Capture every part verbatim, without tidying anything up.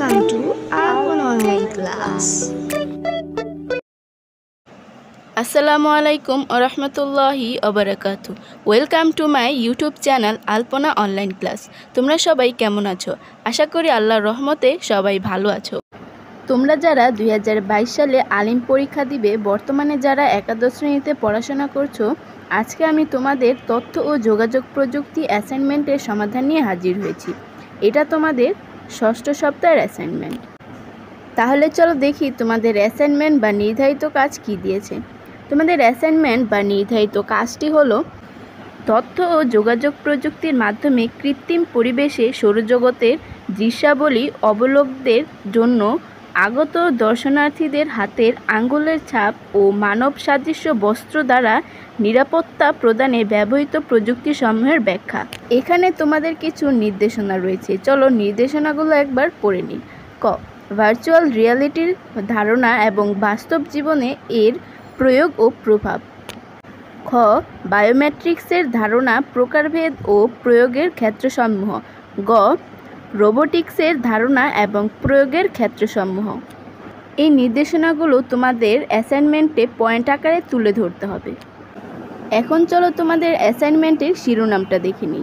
Welcome to Alpana Online Class. আসসালামু আলাইকুম ওয়া রাহমাতুল্লাহি ওয়া বারাকাতুহু। Welcome to my YouTube channel Alpana online class. তোমরা সবাই কেমন আছো? আশা করি আল্লাহর রহমতে সবাই ভালো আছো। তোমরা যারা দুই হাজার বাইশ সালে আলিম পরীক্ষা দিবে, বর্তমানে যারা একাদশ শ্রেণীতে পড়াশোনা করছো, আজকে আমি তোমাদের তথ্য ও যোগাযোগ প্রযুক্তি অ্যাসাইনমেন্টের সমাধান নিয়ে হাজির হয়েছি। এটা তোমাদের ষষ্ঠ সপ্তাহের অ্যাসাইনমেন্ট। তাহলে চলো দেখি তোমাদের অ্যাসাইনমেন্ট বা নির্ধারিত কাজ কি দিয়েছে। তোমাদের অ্যাসাইনমেন্ট বা নির্ধারিত কাজটি হলো তথ্য ও যোগাযোগ প্রযুক্তির মাধ্যমে কৃত্রিম পরিবেশে সৌরজগতের দৃশ্যাবলী অবলোকনদের জন্য আগত দর্শনার্থীদের হাতের আঙ্গুলের ছাপ ও মানব সাদৃশ্য বস্ত্র দ্বারা নিরাপত্তা প্রদানে ব্যবহৃত প্রযুক্তিসমূহের ব্যাখ্যা। এখানে তোমাদের কিছু নির্দেশনা রয়েছে, চলো নির্দেশনাগুলো একবার পড়ে নিই। ক ভার্চুয়াল রিয়ালিটির ধারণা এবং বাস্তব জীবনে এর প্রয়োগ ও প্রভাব। খ বায়োমেট্রিক্সের ধারণা, প্রকারভেদ ও প্রয়োগের ক্ষেত্রসমূহ। গ রোবোটিক্সের ধারণা এবং প্রয়োগের ক্ষেত্রসমূহ। এই নির্দেশনাগুলো তোমাদের অ্যাসাইনমেন্টে পয়েন্ট আকারে তুলে ধরতে হবে। এখন চলো তোমাদের অ্যাসাইনমেন্টের শিরোনামটা দেখে নিই।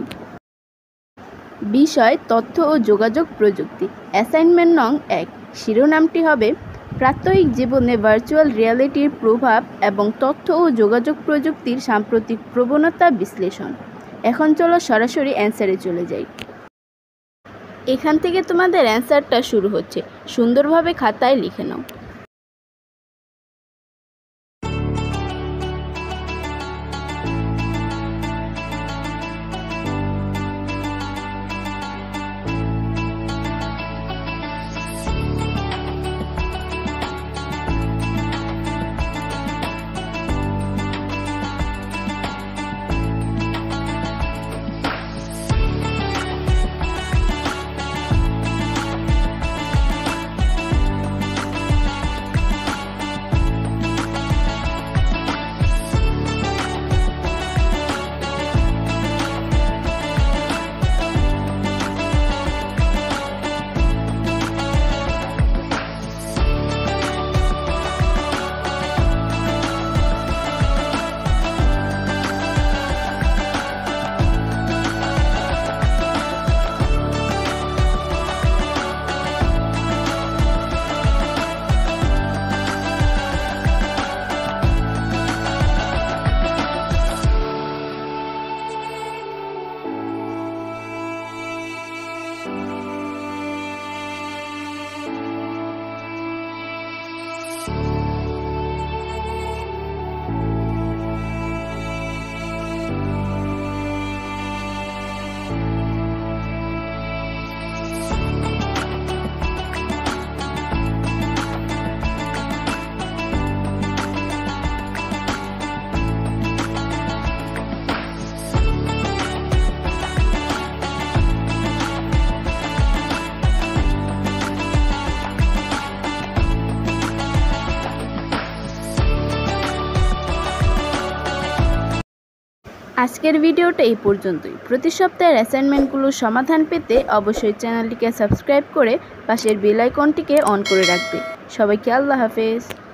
বিষয় তথ্য ও যোগাযোগ প্রযুক্তি। অ্যাসাইনমেন্ট নং এক। শিরোনামটি হবে প্রাত্যহিক জীবনে ভার্চুয়াল রিয়ালিটির প্রভাব এবং তথ্য ও যোগাযোগ প্রযুক্তির সাম্প্রতিক প্রবণতা বিশ্লেষণ। এখন চলো সরাসরি অ্যান্সারে চলে যাই। এখান থেকে তোমাদের অ্যান্সারটা শুরু হচ্ছে, সুন্দরভাবে খাতায় লিখে নাও। আজকের ভিডিওটা এই পর্যন্তই। প্রতি সপ্তাহের অ্যাসাইনমেন্টগুলোর সমাধান পেতে অবশ্যই চ্যানেলটিকে সাবস্ক্রাইব করে পাশের বেল আইকনটিকে অন করে রাখবে। সবাইকে আল্লাহ হাফেজ।